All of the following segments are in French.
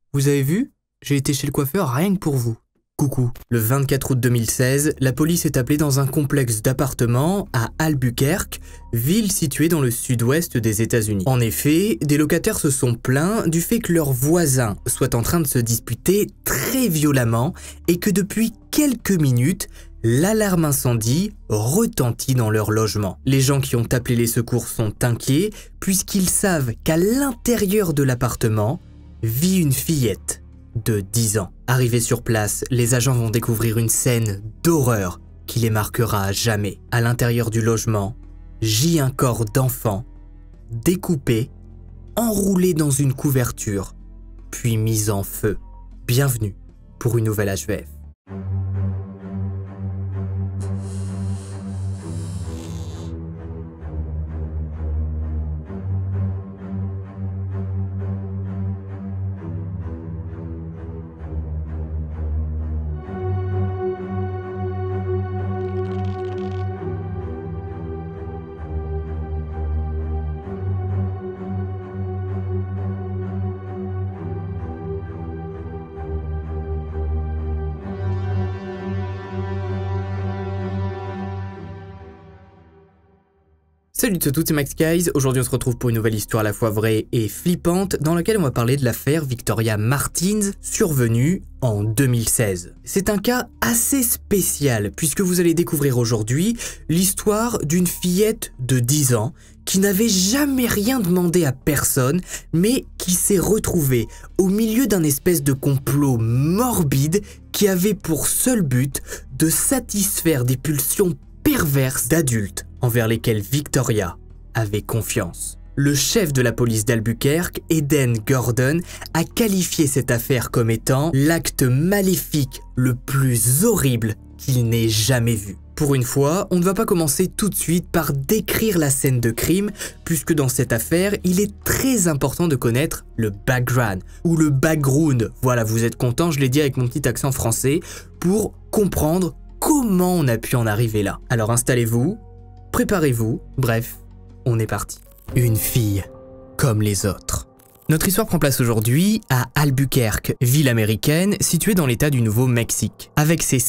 Vous avez vu? J'ai été chez le coiffeur rien que pour vous. Coucou. Le 24 août 2016, la police est appelée dans un complexe d'appartements à Albuquerque, ville située dans le sud-ouest des États-Unis. En effet, des locataires se sont plaints du fait que leurs voisins soient en train de se disputer très violemment et que depuis quelques minutes, l'alarme incendie retentit dans leur logement. Les gens qui ont appelé les secours sont inquiets puisqu'ils savent qu'à l'intérieur de l'appartement vit une fillette de 10 ans. Arrivés sur place, les agents vont découvrir une scène d'horreur qui les marquera à jamais. À l'intérieur du logement, gît un corps d'enfant, découpé, enroulé dans une couverture, puis mis en feu. Bienvenue pour une nouvelle HVF. Salut à tous, c'est Max Guys. Aujourd'hui on se retrouve pour une nouvelle histoire à la fois vraie et flippante dans laquelle on va parler de l'affaire Victoria Martins survenue en 2016. C'est un cas assez spécial puisque vous allez découvrir aujourd'hui l'histoire d'une fillette de 10 ans qui n'avait jamais rien demandé à personne mais qui s'est retrouvée au milieu d'un espèce de complot morbide qui avait pour seul but de satisfaire des pulsions perverses d'adultes envers lesquels Victoria avait confiance. Le chef de la police d'Albuquerque, Eden Gordon, a qualifié cette affaire comme étant l'acte maléfique le plus horrible qu'il n'ait jamais vu. Pour une fois, on ne va pas commencer tout de suite par décrire la scène de crime, puisque dans cette affaire, il est très important de connaître le background, ou le background, voilà, vous êtes content, je l'ai dit avec mon petit accent français, pour comprendre comment on a pu en arriver là. Alors installez-vous, préparez-vous, bref, on est parti. Une fille comme les autres. Notre histoire prend place aujourd'hui à Albuquerque, ville américaine située dans l'état du Nouveau-Mexique. Avec ses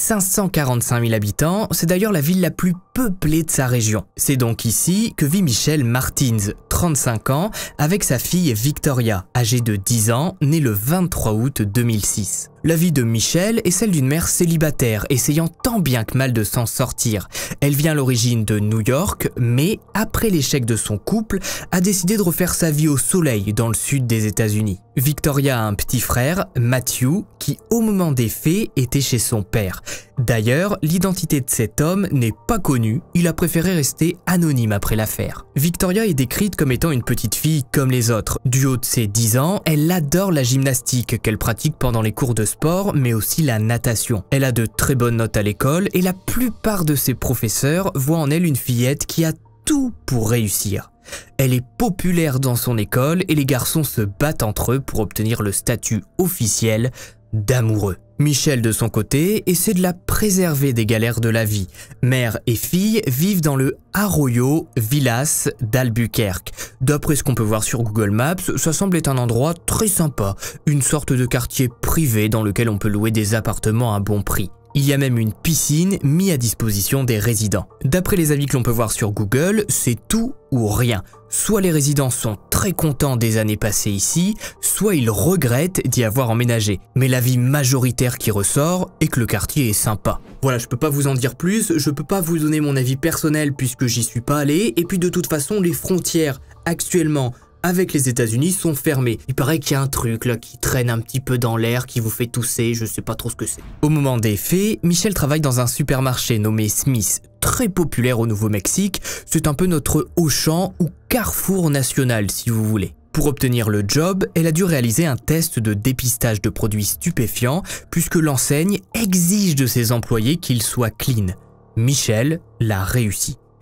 545 000 habitants, c'est d'ailleurs la ville la plus peuplée de sa région. C'est donc ici que vit Michelle Martins, 35 ans, avec sa fille Victoria, âgée de 10 ans, née le 23 août 2006. La vie de Michelle est celle d'une mère célibataire, essayant tant bien que mal de s'en sortir. Elle vient à l'origine de New York, mais après l'échec de son couple, a décidé de refaire sa vie au soleil dans le sud des États-Unis. Victoria a un petit frère, Matthew, qui au moment des faits était chez son père. D'ailleurs, l'identité de cet homme n'est pas connue, il a préféré rester anonyme après l'affaire. Victoria est décrite comme étant une petite fille comme les autres. Du haut de ses 10 ans, elle adore la gymnastique qu'elle pratique pendant les cours de sport, mais aussi la natation. Elle a de très bonnes notes à l'école et la plupart de ses professeurs voient en elle une fillette qui a tout pour réussir. Elle est populaire dans son école et les garçons se battent entre eux pour obtenir le statut officiel d'amoureux. Michelle de son côté essaie de la préserver des galères de la vie. Mère et fille vivent dans le Arroyo Villas d'Albuquerque. D'après ce qu'on peut voir sur Google Maps, ça semble être un endroit très sympa, une sorte de quartier privé dans lequel on peut louer des appartements à bon prix. Il y a même une piscine mise à disposition des résidents. D'après les avis que l'on peut voir sur Google, c'est tout ou rien. Soit les résidents sont très contents des années passées ici, soit ils regrettent d'y avoir emménagé. Mais l'avis majoritaire qui ressort est que le quartier est sympa. Voilà, je peux pas vous en dire plus, je peux pas vous donner mon avis personnel puisque j'y suis pas allé, et puis de toute façon les frontières actuellement avec les États-Unis sont fermés. Il paraît qu'il y a un truc là qui traîne un petit peu dans l'air, qui vous fait tousser, je sais pas trop ce que c'est. Au moment des faits, Michelle travaille dans un supermarché nommé Smith, très populaire au Nouveau-Mexique. C'est un peu notre Auchan ou Carrefour national si vous voulez. Pour obtenir le job, elle a dû réaliser un test de dépistage de produits stupéfiants puisque l'enseigne exige de ses employés qu'ils soient clean. Michelle l'a réussi.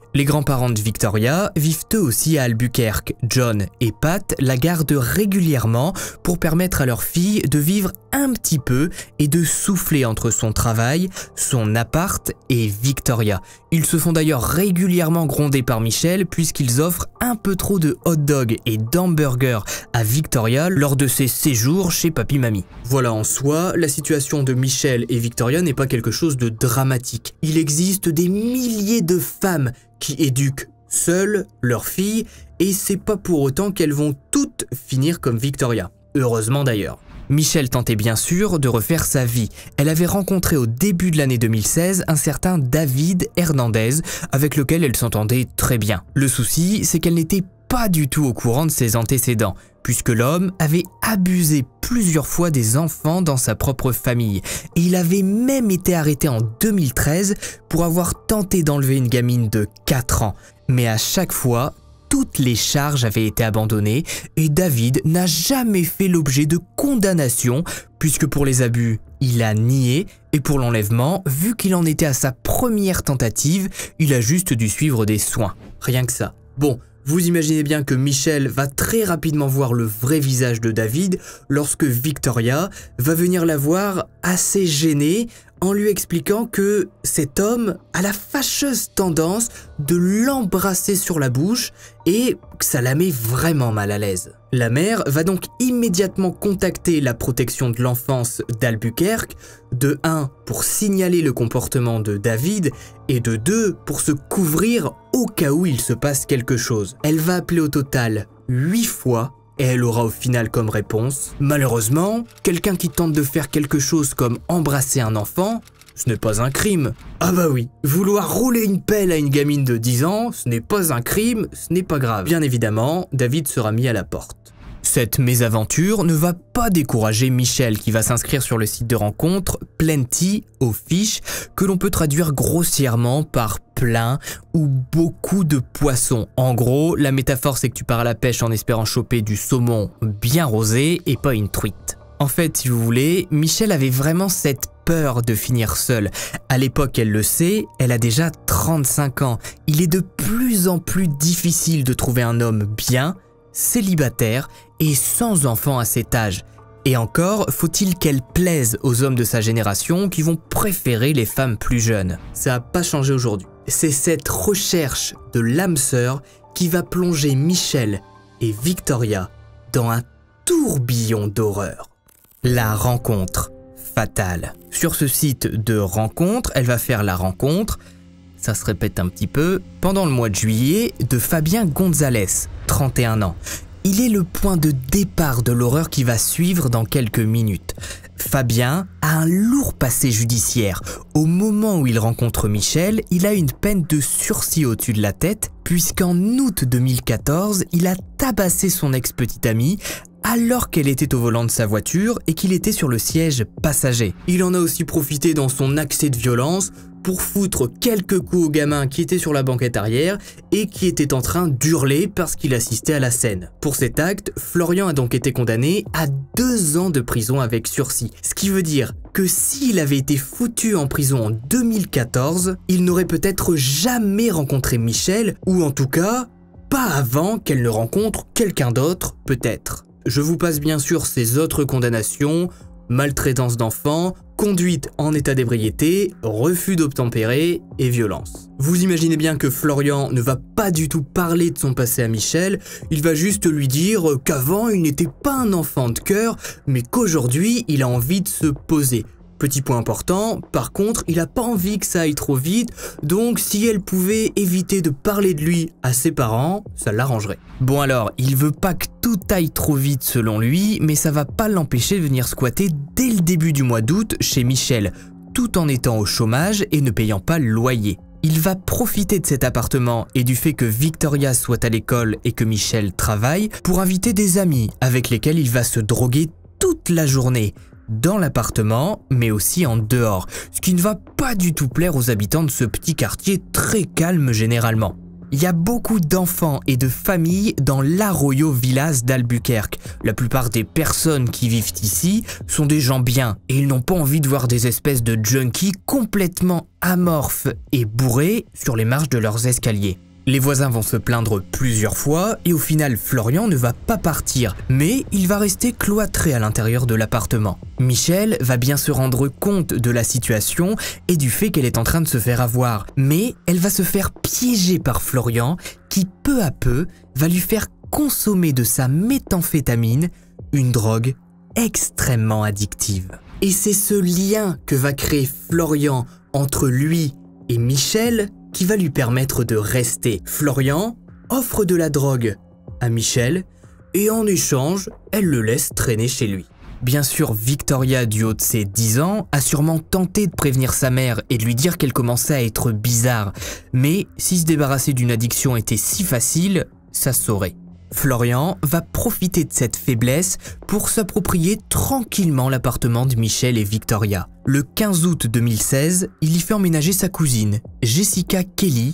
Les grands-parents de Victoria vivent eux aussi à Albuquerque. John et Pat la gardent régulièrement pour permettre à leur fille de vivre un petit peu et de souffler entre son travail, son appart et Victoria. Ils se font d'ailleurs régulièrement gronder par Michelle puisqu'ils offrent un peu trop de hot dog et d'hamburgers à Victoria lors de ses séjours chez Papy-Mamie. Voilà, en soi, la situation de Michelle et Victoria n'est pas quelque chose de dramatique. Il existe des milliers de femmes qui éduquent seules leurs filles et c'est pas pour autant qu'elles vont toutes finir comme Victoria. Heureusement d'ailleurs. Michelle tentait bien sûr de refaire sa vie. Elle avait rencontré au début de l'année 2016 un certain David Hernandez avec lequel elle s'entendait très bien. Le souci, c'est qu'elle n'était pas du tout au courant de ses antécédents, puisque l'homme avait abusé plusieurs fois des enfants dans sa propre famille. Et il avait même été arrêté en 2013 pour avoir tenté d'enlever une gamine de 4 ans. Mais à chaque fois, toutes les charges avaient été abandonnées et David n'a jamais fait l'objet de condamnation puisque pour les abus, il a nié et pour l'enlèvement, vu qu'il en était à sa première tentative, il a juste dû suivre des soins. Rien que ça. Bon, vous imaginez bien que Michelle va très rapidement voir le vrai visage de David lorsque Victoria va venir la voir assez gênée en lui expliquant que cet homme a la fâcheuse tendance de l'embrasser sur la bouche et que ça la met vraiment mal à l'aise. La mère va donc immédiatement contacter la protection de l'enfance d'Albuquerque, de 1 pour signaler le comportement de David et de 2 pour se couvrir au cas où il se passe quelque chose. Elle va appeler au total 8 fois et elle aura au final comme réponse « Malheureusement, quelqu'un qui tente de faire quelque chose comme embrasser un enfant, ce n'est pas un crime. » Ah bah oui, vouloir rouler une pelle à une gamine de 10 ans, ce n'est pas un crime, ce n'est pas grave. Bien évidemment, David sera mis à la porte. Cette mésaventure ne va pas décourager Michelle qui va s'inscrire sur le site de rencontre Plenty of Fish que l'on peut traduire grossièrement par plein ou beaucoup de poissons. En gros, la métaphore c'est que tu pars à la pêche en espérant choper du saumon bien rosé et pas une truite. En fait, si vous voulez, Michelle avait vraiment cette peur de finir seule. À l'époque, elle le sait, elle a déjà 35 ans. Il est de plus en plus difficile de trouver un homme bien, célibataire et sans enfant à cet âge. Et encore, faut-il qu'elle plaise aux hommes de sa génération qui vont préférer les femmes plus jeunes. Ça n'a pas changé aujourd'hui. C'est cette recherche de l'âme sœur qui va plonger Michelle et Victoria dans un tourbillon d'horreur. La rencontre fatale. Sur ce site de rencontre, elle va faire la rencontre, ça se répète un petit peu, pendant le mois de juillet, de Fabien Gonzalez, 31 ans. Il est le point de départ de l'horreur qui va suivre dans quelques minutes. Fabien a un lourd passé judiciaire. Au moment où il rencontre Michelle, il a une peine de sursis au-dessus de la tête, puisqu'en août 2014, il a tabassé son ex-petite amie alors qu'elle était au volant de sa voiture et qu'il était sur le siège passager. Il en a aussi profité dans son accès de violence pour foutre quelques coups au gamin qui était sur la banquette arrière et qui était en train d'hurler parce qu'il assistait à la scène. Pour cet acte, Florian a donc été condamné à 2 ans de prison avec sursis. Ce qui veut dire que s'il avait été foutu en prison en 2014, il n'aurait peut-être jamais rencontré Michelle, ou en tout cas, pas avant qu'elle ne rencontre quelqu'un d'autre, peut-être. Je vous passe bien sûr ces autres condamnations: maltraitance d'enfants, conduite en état d'ébriété, refus d'obtempérer et violence. Vous imaginez bien que Florian ne va pas du tout parler de son passé à Michelle, il va juste lui dire qu'avant il n'était pas un enfant de cœur, mais qu'aujourd'hui il a envie de se poser. Petit point important, par contre, il n'a pas envie que ça aille trop vite, donc si elle pouvait éviter de parler de lui à ses parents, ça l'arrangerait. Bon alors, il veut pas que tout aille trop vite selon lui, mais ça va pas l'empêcher de venir squatter dès le début du mois d'août chez Michelle, tout en étant au chômage et ne payant pas le loyer. Il va profiter de cet appartement et du fait que Victoria soit à l'école et que Michelle travaille pour inviter des amis avec lesquels il va se droguer toute la journée, dans l'appartement, mais aussi en dehors, ce qui ne va pas du tout plaire aux habitants de ce petit quartier très calme généralement. Il y a beaucoup d'enfants et de familles dans l'Arroyo Villas d'Albuquerque. La plupart des personnes qui vivent ici sont des gens bien et ils n'ont pas envie de voir des espèces de junkies complètement amorphes et bourrés sur les marches de leurs escaliers. Les voisins vont se plaindre plusieurs fois et au final Florian ne va pas partir, mais il va rester cloîtré à l'intérieur de l'appartement. Michelle va bien se rendre compte de la situation et du fait qu'elle est en train de se faire avoir, mais elle va se faire piéger par Florian qui peu à peu va lui faire consommer de sa méthamphétamine, une drogue extrêmement addictive. Et c'est ce lien que va créer Florian entre lui et Michelle qui va lui permettre de rester. Florian offre de la drogue à Michelle et en échange, elle le laisse traîner chez lui. Bien sûr, Victoria, du haut de ses 10 ans, a sûrement tenté de prévenir sa mère et de lui dire qu'elle commençait à être bizarre. Mais si se débarrasser d'une addiction était si facile, ça se saurait. Florian va profiter de cette faiblesse pour s'approprier tranquillement l'appartement de Michelle et Victoria. Le 15 août 2016, il y fait emménager sa cousine, Jessica Kelly,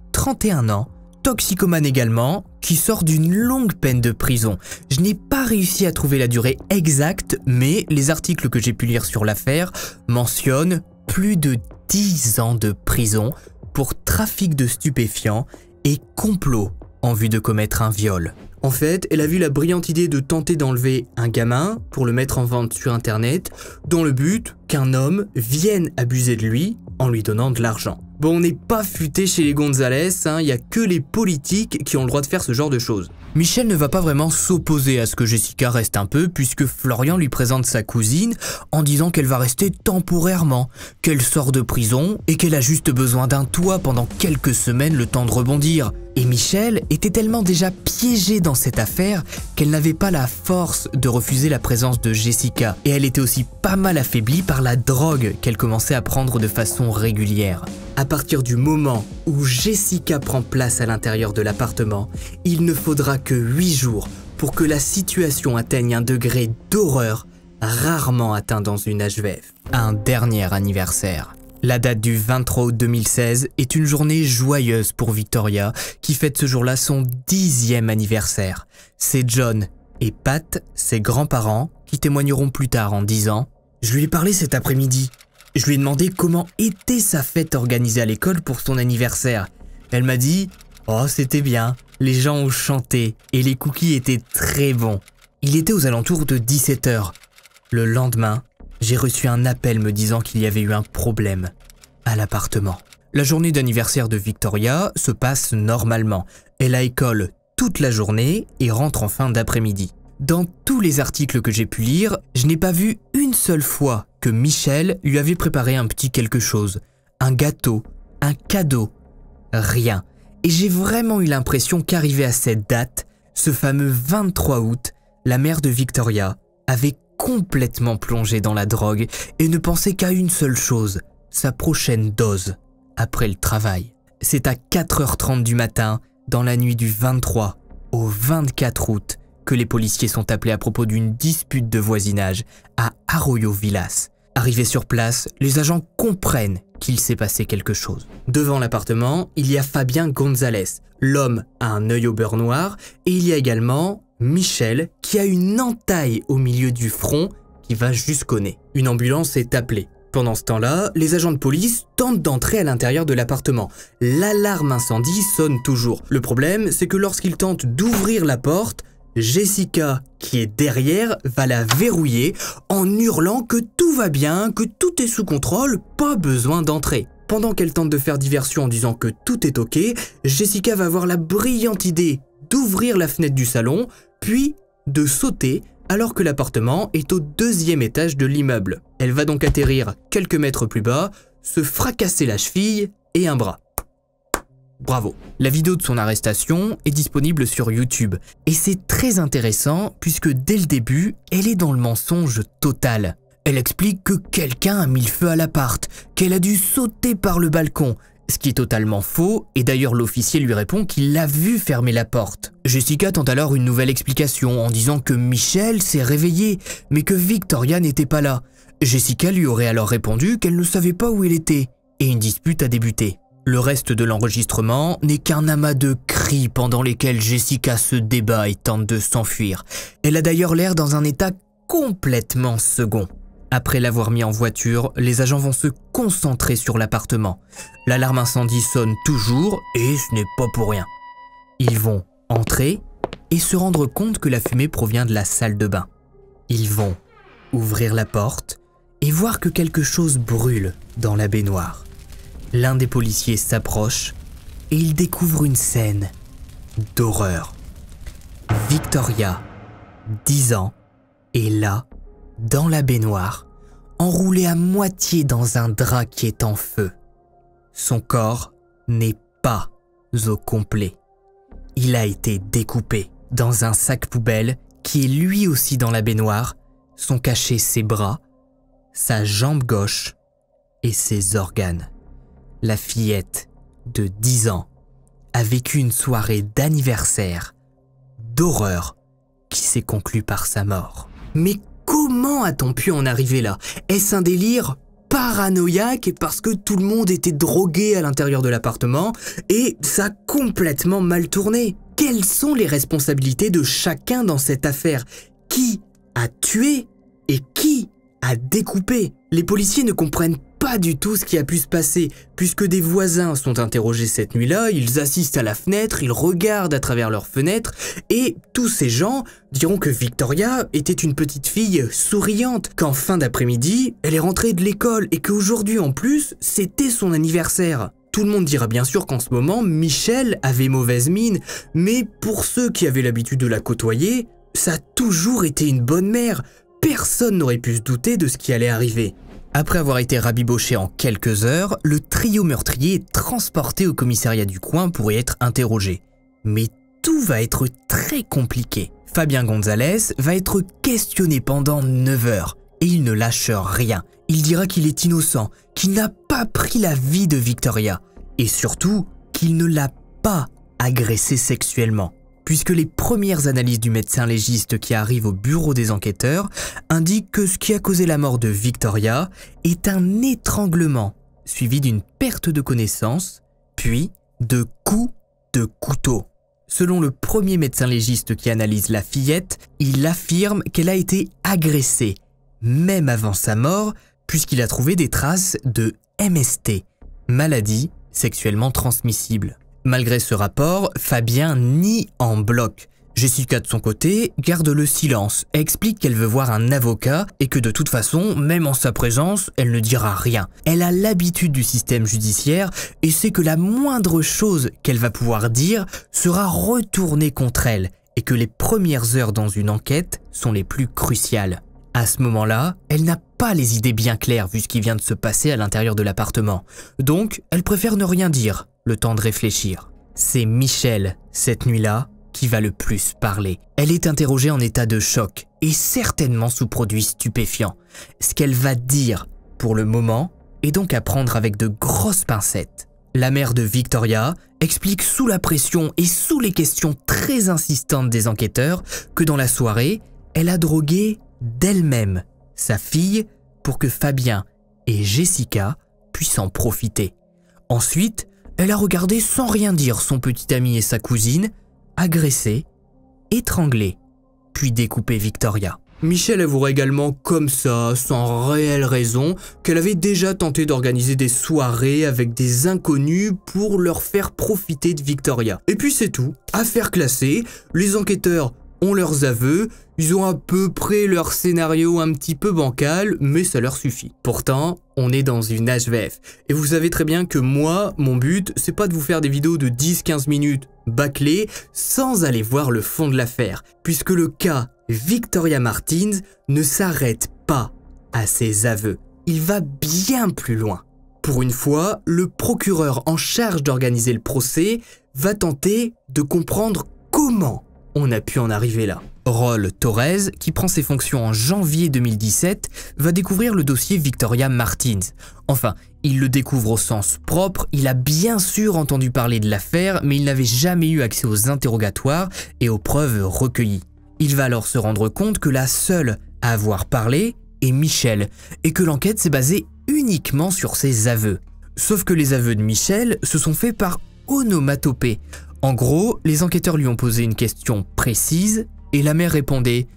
31 ans, toxicomane également, qui sort d'une longue peine de prison. Je n'ai pas réussi à trouver la durée exacte, mais les articles que j'ai pu lire sur l'affaire mentionnent plus de 10 ans de prison pour trafic de stupéfiants et complot en vue de commettre un viol. En fait, elle a vu la brillante idée de tenter d'enlever un gamin pour le mettre en vente sur internet dans le but qu'un homme vienne abuser de lui en lui donnant de l'argent. Bon, on n'est pas futé chez les Gonzalez, il y a que les politiques qui ont le droit de faire ce genre de choses. Michelle ne va pas vraiment s'opposer à ce que Jessica reste un peu puisque Florian lui présente sa cousine en disant qu'elle va rester temporairement, qu'elle sort de prison et qu'elle a juste besoin d'un toit pendant quelques semaines le temps de rebondir. Et Michelle était tellement déjà piégée dans cette affaire qu'elle n'avait pas la force de refuser la présence de Jessica et elle était aussi pas mal affaiblie par la drogue qu'elle commençait à prendre de façon régulière. À partir du moment où Jessica prend place à l'intérieur de l'appartement, il ne faudra que 8 jours pour que la situation atteigne un degré d'horreur rarement atteint dans une HVF. Un dernier anniversaire. La date du 23 août 2016 est une journée joyeuse pour Victoria qui fête ce jour-là son 10e anniversaire. C'est John et Pat, ses grands-parents, qui témoigneront plus tard en disant « Je lui ai parlé cet après-midi. Je lui ai demandé comment était sa fête organisée à l'école pour son anniversaire. Elle m'a dit « Oh, c'était bien, les gens ont chanté et les cookies étaient très bons. » Il était aux alentours de 17 h. Le lendemain, j'ai reçu un appel me disant qu'il y avait eu un problème à l'appartement. La journée d'anniversaire de Victoria se passe normalement. Elle a école toute la journée et rentre en fin d'après-midi. Dans tous les articles que j'ai pu lire, je n'ai pas vu une seule fois que Michelle lui avait préparé un petit quelque chose, un gâteau, un cadeau, rien. Et j'ai vraiment eu l'impression qu'arrivé à cette date, ce fameux 23 août, la mère de Victoria avait complètement plongé dans la drogue et ne pensait qu'à une seule chose, sa prochaine dose, après le travail. C'est à 4h30 du matin, dans la nuit du 23 au 24 août, que les policiers sont appelés à propos d'une dispute de voisinage à Arroyo Villas. Arrivés sur place, les agents comprennent qu'il s'est passé quelque chose. Devant l'appartement, il y a Fabien Gonzalez. L'homme a un œil au beurre noir et il y a également Michelle qui a une entaille au milieu du front qui va jusqu'au nez. Une ambulance est appelée. Pendant ce temps-là, les agents de police tentent d'entrer à l'intérieur de l'appartement. L'alarme incendie sonne toujours. Le problème, c'est que lorsqu'ils tentent d'ouvrir la porte, Jessica, qui est derrière, va la verrouiller en hurlant que tout va bien, que tout est sous contrôle, pas besoin d'entrer. Pendant qu'elle tente de faire diversion en disant que tout est ok, Jessica va avoir la brillante idée d'ouvrir la fenêtre du salon, puis de sauter alors que l'appartement est au 2e étage de l'immeuble. Elle va donc atterrir quelques mètres plus bas, se fracasser la cheville et un bras. Bravo. La vidéo de son arrestation est disponible sur YouTube. Et c'est très intéressant puisque dès le début, elle est dans le mensonge total. Elle explique que quelqu'un a mis le feu à l'appart, qu'elle a dû sauter par le balcon, ce qui est totalement faux, et d'ailleurs l'officier lui répond qu'il l'a vu fermer la porte. Jessica tente alors une nouvelle explication en disant que Michelle s'est réveillée, mais que Victoria n'était pas là. Jessica lui aurait alors répondu qu'elle ne savait pas où il était, et une dispute a débuté. Le reste de l'enregistrement n'est qu'un amas de cris pendant lesquels Jessica se débat et tente de s'enfuir. Elle a d'ailleurs l'air dans un état complètement second. Après l'avoir mis en voiture, les agents vont se concentrer sur l'appartement. L'alarme incendie sonne toujours et ce n'est pas pour rien. Ils vont entrer et se rendre compte que la fumée provient de la salle de bain. Ils vont ouvrir la porte et voir que quelque chose brûle dans la baignoire. L'un des policiers s'approche et il découvre une scène d'horreur. Victoria, 10 ans, est là, dans la baignoire, enroulée à moitié dans un drap qui est en feu. Son corps n'est pas au complet. Il a été découpé. Dans un sac poubelle qui est lui aussi dans la baignoire, sont cachés ses bras, sa jambe gauche et ses organes. La fillette de 10 ans a vécu une soirée d'anniversaire d'horreur qui s'est conclue par sa mort. Mais comment a-t-on pu en arriver là? Est-ce un délire paranoïaque parce que tout le monde était drogué à l'intérieur de l'appartement et ça a complètement mal tourné? Quelles sont les responsabilités de chacun dans cette affaire? Qui a tué et qui a découpé? Les policiers ne comprennent pas du tout ce qui a pu se passer, puisque des voisins sont interrogés cette nuit-là, ils assistent à la fenêtre, ils regardent à travers leurs fenêtres, et tous ces gens diront que Victoria était une petite fille souriante, qu'en fin d'après-midi, elle est rentrée de l'école, et qu'aujourd'hui en plus, c'était son anniversaire. Tout le monde dira bien sûr qu'en ce moment, Michelle avait mauvaise mine, mais pour ceux qui avaient l'habitude de la côtoyer, ça a toujours été une bonne mère. Personne n'aurait pu se douter de ce qui allait arriver. Après avoir été rabiboché en quelques heures, le trio meurtrier est transporté au commissariat du coin pour y être interrogé. Mais tout va être très compliqué. Fabien Gonzalez va être questionné pendant 9 heures et il ne lâche rien. Il dira qu'il est innocent, qu'il n'a pas pris la vie de Victoria et surtout qu'il ne l'a pas agressée sexuellement. Puisque les premières analyses du médecin légiste qui arrive au bureau des enquêteurs indiquent que ce qui a causé la mort de Victoria est un étranglement, suivi d'une perte de connaissance, puis de coups de couteau. Selon le premier médecin légiste qui analyse la fillette, il affirme qu'elle a été agressée, même avant sa mort, puisqu'il a trouvé des traces de MST, maladie sexuellement transmissible. Malgré ce rapport, Fabien nie en bloc. Jessica de son côté garde le silence, explique qu'elle veut voir un avocat et que de toute façon, même en sa présence, elle ne dira rien. Elle a l'habitude du système judiciaire et sait que la moindre chose qu'elle va pouvoir dire sera retournée contre elle et que les premières heures dans une enquête sont les plus cruciales. À ce moment-là, elle n'a pas les idées bien claires vu ce qui vient de se passer à l'intérieur de l'appartement. Donc, elle préfère ne rien dire, le temps de réfléchir. C'est Michelle, cette nuit-là, qui va le plus parler. Elle est interrogée en état de choc et certainement sous produits stupéfiants. Ce qu'elle va dire, pour le moment, est donc à prendre avec de grosses pincettes. La mère de Victoria explique sous la pression et sous les questions très insistantes des enquêteurs que dans la soirée, elle a drogué d'elle-même sa fille pour que Fabien et Jessica puissent en profiter. Ensuite, elle a regardé sans rien dire son petit ami et sa cousine agresser, étrangler, puis découper Victoria. Michelle avouera également comme ça, sans réelle raison, qu'elle avait déjà tenté d'organiser des soirées avec des inconnus pour leur faire profiter de Victoria. Et puis c'est tout, affaire classée, les enquêteurs ont leurs aveux, ils ont à peu près leur scénario un petit peu bancal, mais ça leur suffit. Pourtant, on est dans une HVF. Et vous savez très bien que moi, mon but, c'est pas de vous faire des vidéos de 10-15 minutes bâclées sans aller voir le fond de l'affaire, puisque le cas Victoria Martins ne s'arrête pas à ses aveux. Il va bien plus loin. Pour une fois, le procureur en charge d'organiser le procès va tenter de comprendre comment on a pu en arriver là. Rol Torres, qui prend ses fonctions en janvier 2017, va découvrir le dossier Victoria Martins. Enfin, il le découvre au sens propre, il a bien sûr entendu parler de l'affaire, mais il n'avait jamais eu accès aux interrogatoires et aux preuves recueillies. Il va alors se rendre compte que la seule à avoir parlé est Michelle, et que l'enquête s'est basée uniquement sur ses aveux. Sauf que les aveux de Michel se sont faits par onomatopée. En gros, les enquêteurs lui ont posé une question précise et la mère répondait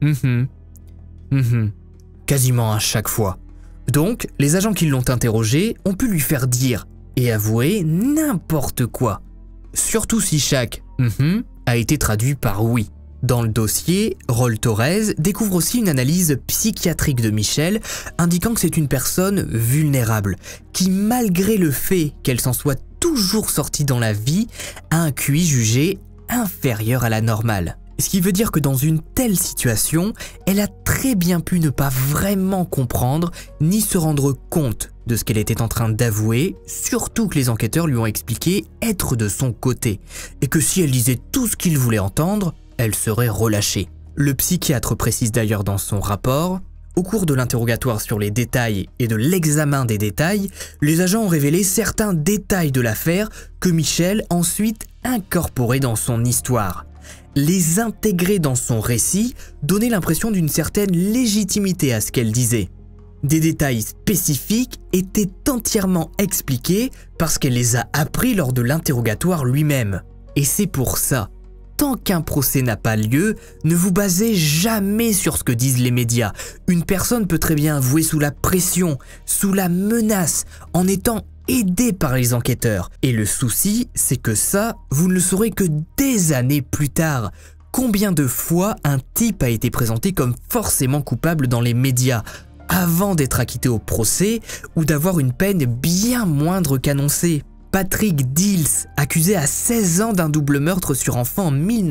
quasiment à chaque fois. Donc, les agents qui l'ont interrogé ont pu lui faire dire et avouer n'importe quoi. Surtout si chaque a été traduit par oui. Dans le dossier, Rolls Torres découvre aussi une analyse psychiatrique de Michel indiquant que c'est une personne vulnérable qui, malgré le fait qu'elle s'en soit toujours sortie dans la vie, a un QI jugé inférieur à la normale. Ce qui veut dire que dans une telle situation, elle a très bien pu ne pas vraiment comprendre ni se rendre compte de ce qu'elle était en train d'avouer, surtout que les enquêteurs lui ont expliqué être de son côté, et que si elle disait tout ce qu'il voulait entendre, elle serait relâchée. Le psychiatre précise d'ailleurs dans son rapport: au cours de l'interrogatoire sur les détails et de l'examen des détails, les agents ont révélé certains détails de l'affaire que Michel ensuite incorporait dans son histoire. Les intégrer dans son récit donnait l'impression d'une certaine légitimité à ce qu'elle disait. Des détails spécifiques étaient entièrement expliqués parce qu'elle les a appris lors de l'interrogatoire lui-même. Et c'est pour ça, tant qu'un procès n'a pas lieu, ne vous basez jamais sur ce que disent les médias. Une personne peut très bien avouer sous la pression, sous la menace, en étant aidée par les enquêteurs. Et le souci, c'est que ça, vous ne le saurez que des années plus tard. Combien de fois un type a été présenté comme forcément coupable dans les médias, avant d'être acquitté au procès ou d'avoir une peine bien moindre qu'annoncée? Patrick Dills, accusé à 16 ans d'un double meurtre sur enfant en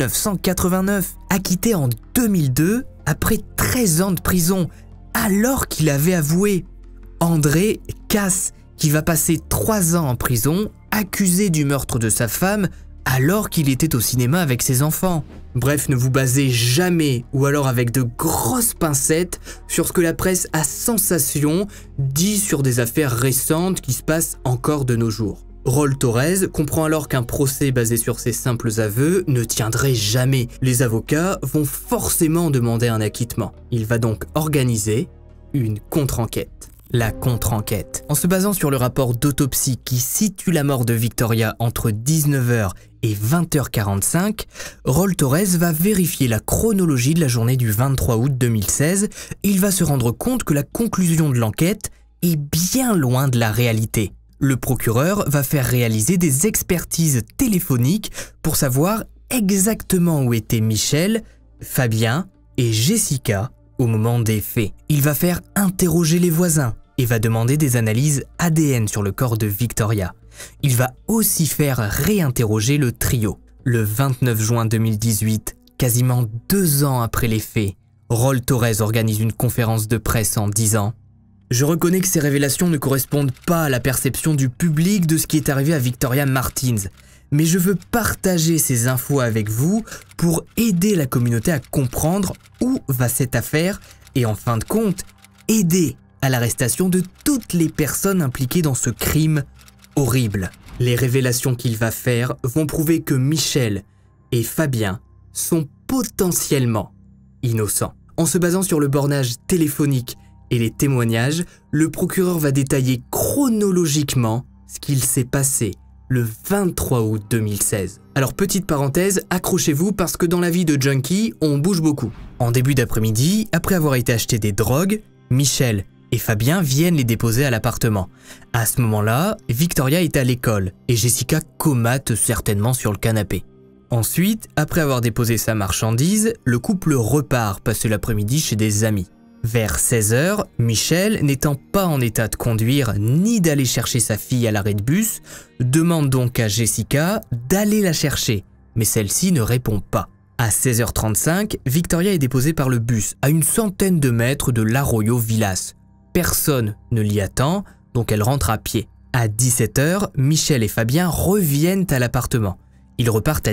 1989, acquitté en 2002 après 13 ans de prison, alors qu'il avait avoué. André Casse, qui va passer 3 ans en prison, accusé du meurtre de sa femme, alors qu'il était au cinéma avec ses enfants. Bref, ne vous basez jamais, ou alors avec de grosses pincettes, sur ce que la presse à sensation dit sur des affaires récentes qui se passent encore de nos jours. Rolls Torres comprend alors qu'un procès basé sur ces simples aveux ne tiendrait jamais. Les avocats vont forcément demander un acquittement. Il va donc organiser une contre-enquête. La contre-enquête. En se basant sur le rapport d'autopsie qui situe la mort de Victoria entre 19h et 20h45, Rolls Torres va vérifier la chronologie de la journée du 23 août 2016 et il va se rendre compte que la conclusion de l'enquête est bien loin de la réalité. Le procureur va faire réaliser des expertises téléphoniques pour savoir exactement où étaient Michel, Fabien et Jessica au moment des faits. Il va faire interroger les voisins et va demander des analyses ADN sur le corps de Victoria. Il va aussi faire réinterroger le trio. Le 29 juin 2018, quasiment 2 ans après les faits, Rolls Torres organise une conférence de presse en disant « Je reconnais que ces révélations ne correspondent pas à la perception du public de ce qui est arrivé à Victoria Martins, mais je veux partager ces infos avec vous pour aider la communauté à comprendre où va cette affaire et en fin de compte, aider à l'arrestation de toutes les personnes impliquées dans ce crime horrible. Les révélations qu'il va faire vont prouver que Michel et Fabien sont potentiellement innocents. En se basant sur le bornage téléphonique et les témoignages, le procureur va détailler chronologiquement ce qu'il s'est passé le 23 août 2016. Alors petite parenthèse, accrochez-vous parce que dans la vie de junkie, on bouge beaucoup. En début d'après-midi, après avoir été acheter des drogues, Michel et Fabien viennent les déposer à l'appartement. À ce moment-là, Victoria est à l'école et Jessica comate certainement sur le canapé. Ensuite, après avoir déposé sa marchandise, le couple repart passer l'après-midi chez des amis. Vers 16h, Michel, n'étant pas en état de conduire ni d'aller chercher sa fille à l'arrêt de bus, demande donc à Jessica d'aller la chercher, mais celle-ci ne répond pas. À 16h35, Victoria est déposée par le bus à une centaine de mètres de l'Arroyo Villas. Personne ne l'y attend, donc elle rentre à pied. À 17h, Michel et Fabien reviennent à l'appartement. Ils repartent à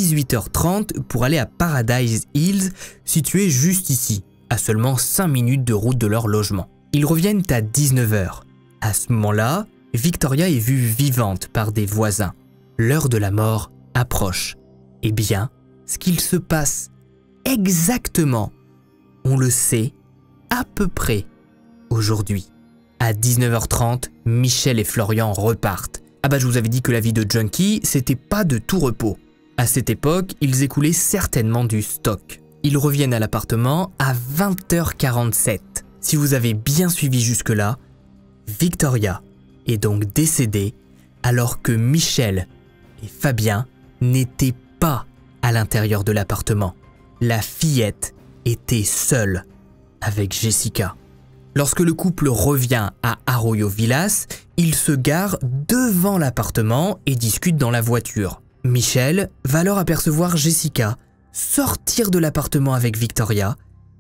18h30 pour aller à Paradise Hills, situé juste ici, à seulement 5 minutes de route de leur logement. Ils reviennent à 19h. À ce moment-là, Victoria est vue vivante par des voisins. L'heure de la mort approche. Eh bien, ce qu'il se passe exactement, on le sait à peu près aujourd'hui. À 19h30, Michel et Florian repartent. Ah bah je vous avais dit que la vie de junkie, c'était pas de tout repos. À cette époque, ils écoulaient certainement du stock. Ils reviennent à l'appartement à 20h47. Si vous avez bien suivi jusque-là, Victoria est donc décédée alors que Michel et Fabien n'étaient pas à l'intérieur de l'appartement. La fillette était seule avec Jessica. Lorsque le couple revient à Arroyo Villas, ils se garent devant l'appartement et discutent dans la voiture. Michel va alors apercevoir Jessica sortir de l'appartement avec Victoria,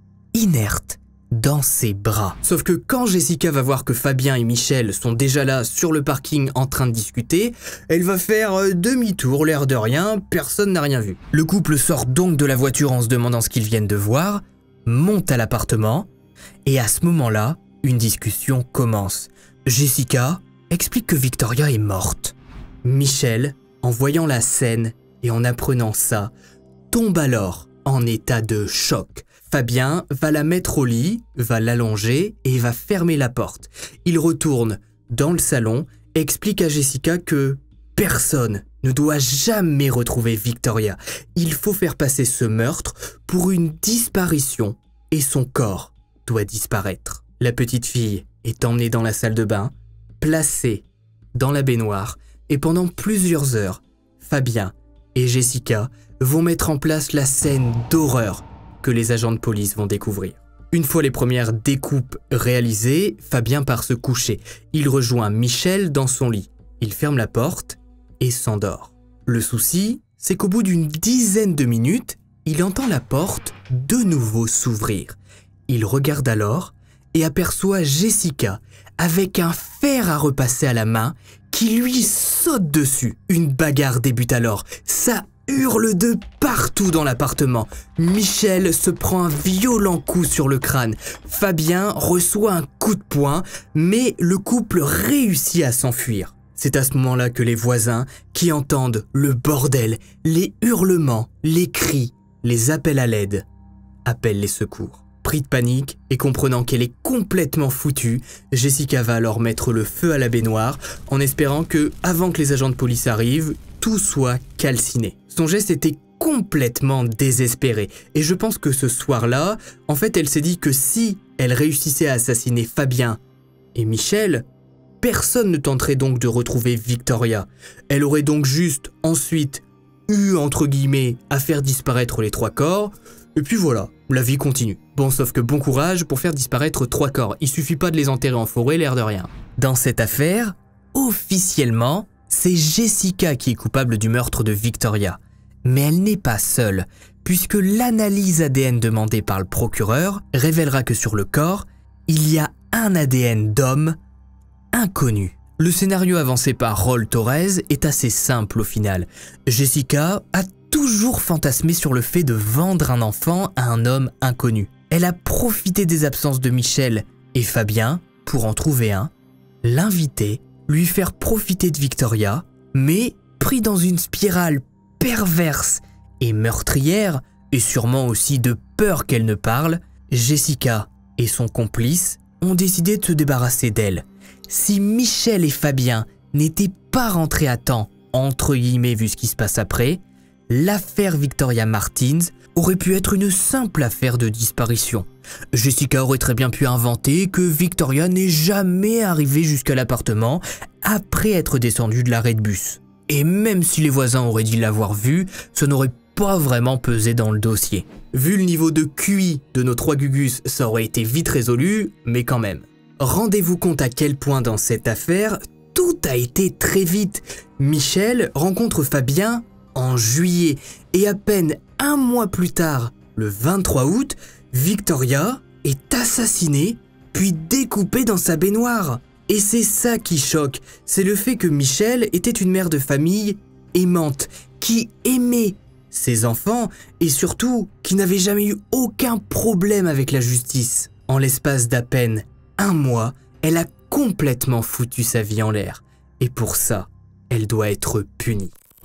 inerte dans ses bras. Sauf que quand Jessica va voir que Fabien et Michel sont déjà là sur le parking en train de discuter, elle va faire demi-tour, l'air de rien, personne n'a rien vu. Le couple sort donc de la voiture en se demandant ce qu'ils viennent de voir, monte à l'appartement, et à ce moment-là, une discussion commence. Jessica explique que Victoria est morte. Michel, en voyant la scène et en apprenant ça, tombe alors en état de choc. Fabien va la mettre au lit, va l'allonger et va fermer la porte. Il retourne dans le salon, explique à Jessica que personne ne doit jamais retrouver Victoria. Il faut faire passer ce meurtre pour une disparition et son corps doit disparaître. La petite fille est emmenée dans la salle de bain, placée dans la baignoire et pendant plusieurs heures, Fabien et Jessica vont mettre en place la scène d'horreur que les agents de police vont découvrir. Une fois les premières découpes réalisées, Fabien part se coucher. Il rejoint Michel dans son lit. Il ferme la porte et s'endort. Le souci, c'est qu'au bout d'une dizaine de minutes, il entend la porte de nouveau s'ouvrir. Il regarde alors et aperçoit Jessica avec un fer à repasser à la main qui lui saute dessus. Une bagarre débute alors. Ça hurle de partout dans l'appartement. Michel se prend un violent coup sur le crâne. Fabien reçoit un coup de poing, mais le couple réussit à s'enfuir. C'est à ce moment-là que les voisins, qui entendent le bordel, les hurlements, les cris, les appels à l'aide, appellent les secours. Pris de panique et comprenant qu'elle est complètement foutue, Jessica va alors mettre le feu à la baignoire en espérant que, avant que les agents de police arrivent, tout soit calciné. Son geste était complètement désespéré et je pense que ce soir-là, en fait, elle s'est dit que si elle réussissait à assassiner Fabien et Michel, personne ne tenterait donc de retrouver Victoria. Elle aurait donc juste ensuite eu, entre guillemets, à faire disparaître les 3 corps. Et puis voilà, la vie continue. Bon, sauf que bon courage pour faire disparaître 3 corps. Il suffit pas de les enterrer en forêt, l'air de rien. Dans cette affaire, officiellement, c'est Jessica qui est coupable du meurtre de Victoria. Mais elle n'est pas seule, puisque l'analyse ADN demandée par le procureur révélera que sur le corps, il y a un ADN d'homme inconnu. Le scénario avancé par Raúl Torres est assez simple au final. Jessica a toujours fantasmé sur le fait de vendre un enfant à un homme inconnu. Elle a profité des absences de Michel et Fabien pour en trouver un, l'inviter, lui faire profiter de Victoria, mais pris dans une spirale perverse et meurtrière, et sûrement aussi de peur qu'elle ne parle, Jessica et son complice ont décidé de se débarrasser d'elle. Si Michel et Fabien n'étaient pas rentrés à temps, entre guillemets vu ce qui se passe après, l'affaire Victoria Martins aurait pu être une simple affaire de disparition. Jessica aurait très bien pu inventer que Victoria n'est jamais arrivée jusqu'à l'appartement après être descendue de l'arrêt de bus. Et même si les voisins auraient dit l'avoir vue, ça n'aurait pas vraiment pesé dans le dossier. Vu le niveau de QI de nos 3 Gugus, ça aurait été vite résolu, mais quand même. Rendez-vous compte à quel point dans cette affaire, tout a été très vite. Michel rencontre Fabien en juillet et à peine un mois plus tard, le 23 août, Victoria est assassinée puis découpée dans sa baignoire. Et c'est ça qui choque, c'est le fait que Michel était une mère de famille aimante, qui aimait ses enfants et surtout qui n'avait jamais eu aucun problème avec la justice. En l'espace d'à peine un mois, elle a complètement foutu sa vie en l'air. Et pour ça, elle doit être punie.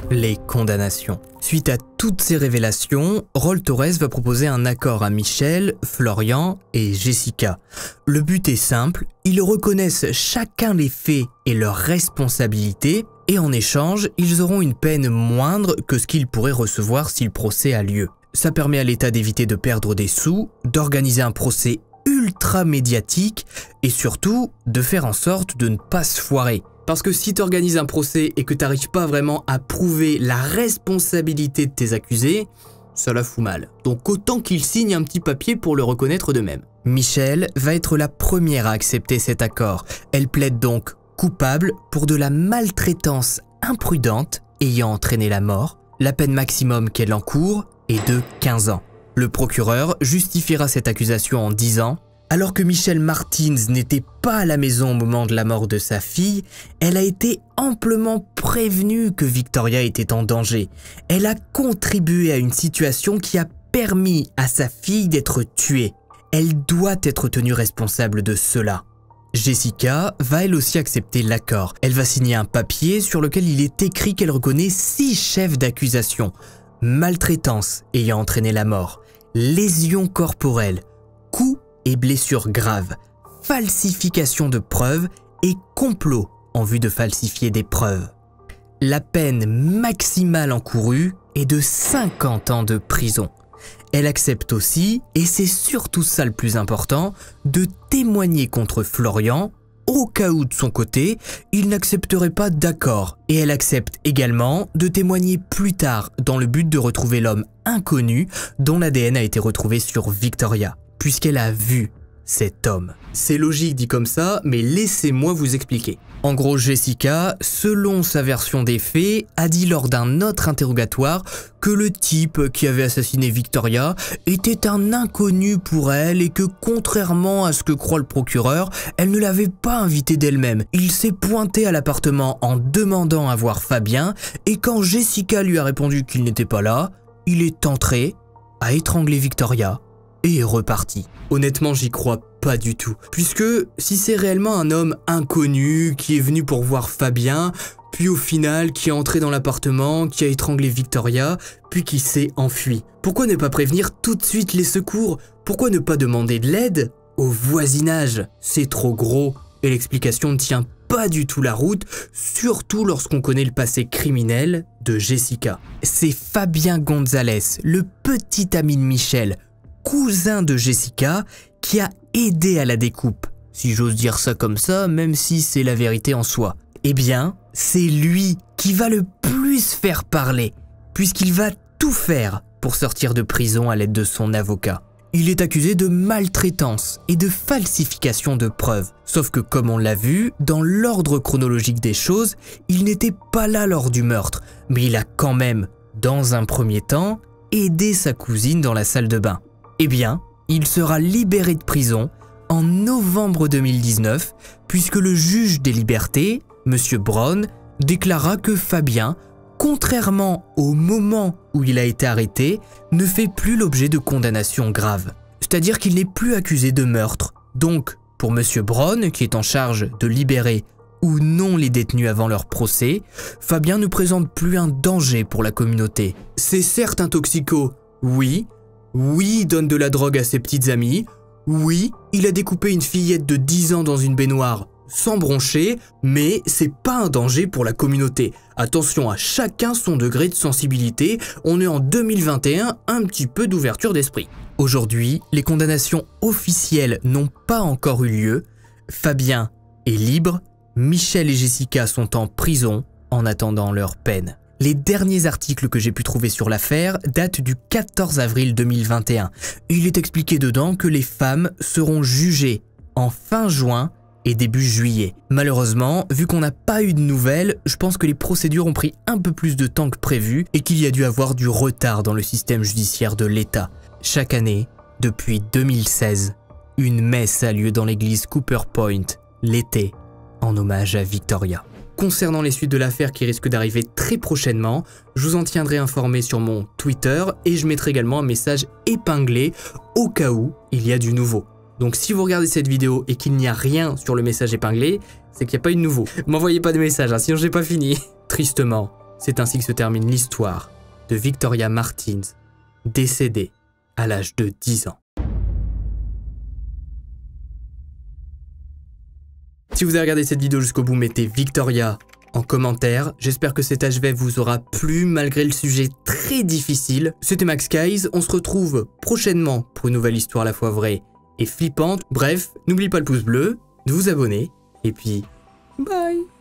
les condamnations. Suite à toutes ces révélations, Rolls Torres va proposer un accord à Michel, Florian et Jessica. Le but est simple, ils reconnaissent chacun les faits et leurs responsabilités, et en échange, ils auront une peine moindre que ce qu'ils pourraient recevoir si le procès a lieu. Ça permet à l'État d'éviter de perdre des sous, d'organiser un procès ultra médiatique et surtout de faire en sorte de ne pas se foirer. Parce que si tu organises un procès et que tu n'arrives pas vraiment à prouver la responsabilité de tes accusés, ça la fout mal. Donc autant qu'ils signent un petit papier pour le reconnaître d'eux-mêmes. Michel va être la première à accepter cet accord. Elle plaide donc coupable pour de la maltraitance imprudente ayant entraîné la mort. La peine maximum qu'elle encourt est de 15 ans. Le procureur justifiera cette accusation en disant « Alors que Michelle Martins n'était pas à la maison au moment de la mort de sa fille, elle a été amplement prévenue que Victoria était en danger. Elle a contribué à une situation qui a permis à sa fille d'être tuée. Elle doit être tenue responsable de cela. » Jessica va elle aussi accepter l'accord. Elle va signer un papier sur lequel il est écrit qu'elle reconnaît 6 chefs d'accusation. Maltraitance ayant entraîné la mort, lésions corporelles, coups et blessures graves, falsification de preuves et complot en vue de falsifier des preuves. La peine maximale encourue est de 50 ans de prison. Elle accepte aussi, et c'est surtout ça le plus important, de témoigner contre Florian au cas où de son côté, il n'accepterait pas d'accord. Et elle accepte également de témoigner plus tard dans le but de retrouver l'homme inconnu dont l'ADN a été retrouvé sur Victoria, puisqu'elle a vu cet homme. C'est logique dit comme ça, mais laissez-moi vous expliquer. En gros, Jessica, selon sa version des faits, a dit lors d'un autre interrogatoire que le type qui avait assassiné Victoria était un inconnu pour elle et que contrairement à ce que croit le procureur, elle ne l'avait pas invité d'elle-même. Il s'est pointé à l'appartement en demandant à voir Fabien et quand Jessica lui a répondu qu'il n'était pas là, il est entré, a étranglé Victoria et est reparti. Honnêtement, j'y crois pas du tout. Puisque si c'est réellement un homme inconnu qui est venu pour voir Fabien, puis au final qui est entré dans l'appartement, qui a étranglé Victoria, puis qui s'est enfui, pourquoi ne pas prévenir tout de suite les secours? Pourquoi ne pas demander de l'aide au voisinage? C'est trop gros et l'explication ne tient pas du tout la route, surtout lorsqu'on connaît le passé criminel de Jessica. C'est Fabien Gonzalez, le petit ami de Michel, cousin de Jessica, qui a aidé à la découpe. Si j'ose dire ça comme ça, même si c'est la vérité en soi. Eh bien, c'est lui qui va le plus faire parler, puisqu'il va tout faire pour sortir de prison à l'aide de son avocat. Il est accusé de maltraitance et de falsification de preuves. Sauf que comme on l'a vu, dans l'ordre chronologique des choses, il n'était pas là lors du meurtre, mais il a quand même, dans un premier temps, aidé sa cousine dans la salle de bain. Eh bien, il sera libéré de prison en novembre 2019, puisque le juge des libertés, M. Brown, déclara que Fabien, contrairement au moment où il a été arrêté, ne fait plus l'objet de condamnations graves. C'est-à-dire qu'il n'est plus accusé de meurtre. Donc, pour M. Brown, qui est en charge de libérer ou non les détenus avant leur procès, Fabien ne présente plus un danger pour la communauté. C'est certes un toxico, oui, il donne de la drogue à ses petites amies, oui, il a découpé une fillette de 10 ans dans une baignoire sans broncher, mais c'est pas un danger pour la communauté. Attention à chacun son degré de sensibilité, on est en 2021, un petit peu d'ouverture d'esprit. Aujourd'hui, les condamnations officielles n'ont pas encore eu lieu, Fabien est libre, Michel et Jessica sont en prison en attendant leur peine. Les derniers articles que j'ai pu trouver sur l'affaire datent du 14 avril 2021. Il est expliqué dedans que les femmes seront jugées en fin juin et début juillet. Malheureusement, vu qu'on n'a pas eu de nouvelles, je pense que les procédures ont pris un peu plus de temps que prévu et qu'il y a dû avoir du retard dans le système judiciaire de l'État. Chaque année, depuis 2016, une messe a lieu dans l'église Cooper Point, l'été, en hommage à Victoria. Concernant les suites de l'affaire qui risquent d'arriver très prochainement, je vous en tiendrai informé sur mon Twitter et je mettrai également un message épinglé au cas où il y a du nouveau. Donc si vous regardez cette vidéo et qu'il n'y a rien sur le message épinglé, c'est qu'il n'y a pas eu de nouveau. M'envoyez pas de message, hein, sinon j'ai pas fini. Tristement, C'est ainsi que se termine l'histoire de Victoria Martins, décédée à l'âge de 10 ans. Si vous avez regardé cette vidéo jusqu'au bout, mettez Victoria en commentaire. J'espère que cet HV vous aura plu malgré le sujet très difficile. C'était Max Guys, on se retrouve prochainement pour une nouvelle histoire à la fois vraie et flippante. Bref, n'oubliez pas le pouce bleu, de vous abonner, et puis bye.